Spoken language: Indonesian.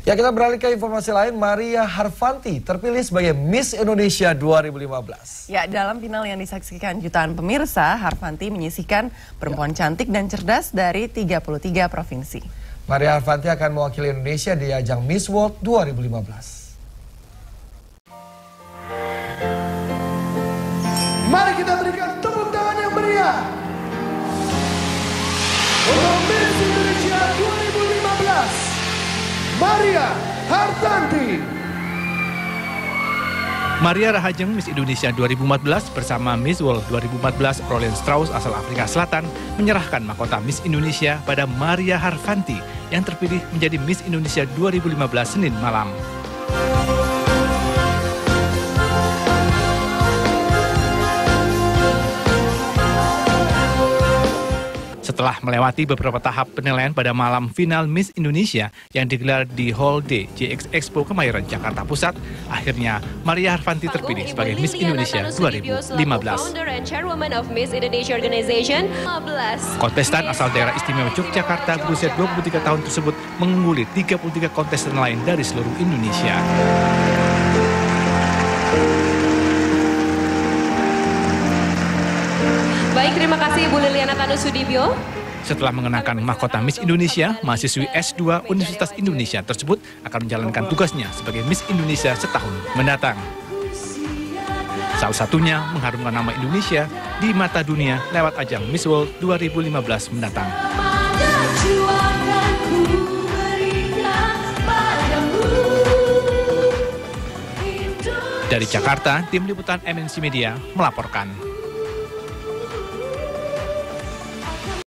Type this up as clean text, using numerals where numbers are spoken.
Ya, kita beralih ke informasi lain. Maria Harfanti terpilih sebagai Miss Indonesia 2015. Ya, dalam final yang disaksikan jutaan pemirsa, Harfanti menyisihkan perempuan cantik dan cerdas dari 33 provinsi. Maria Harfanti akan mewakili Indonesia di ajang Miss World 2015. Mari kita berikan tepuk tangan yang meriah untuk Miss Indonesia 2015. Maria Harfanti. Maria Rahajeng Miss Indonesia 2014 bersama Miss World 2014 Roland Strauss asal Afrika Selatan menyerahkan mahkota Miss Indonesia pada Maria Harfanti yang terpilih menjadi Miss Indonesia 2015 Senin malam. Setelah melewati beberapa tahap penilaian pada malam final Miss Indonesia yang digelar di Hall D JX Expo Kemayoran, Jakarta Pusat, akhirnya Maria Harfanti terpilih sebagai Miss Indonesia 2015. Kontestan asal daerah istimewa Yogyakarta berusia 23 tahun tersebut mengungguli 33 kontestan lain dari seluruh Indonesia. Baik, terima kasih Ibu Liliana Tanusudibyo. Setelah mengenakan mahkota Miss Indonesia, mahasiswi S2 Universitas Indonesia tersebut akan menjalankan tugasnya sebagai Miss Indonesia setahun mendatang. Salah satunya mengharumkan nama Indonesia di mata dunia lewat ajang Miss World 2015 mendatang. Dari Jakarta, tim liputan MNC Media melaporkan.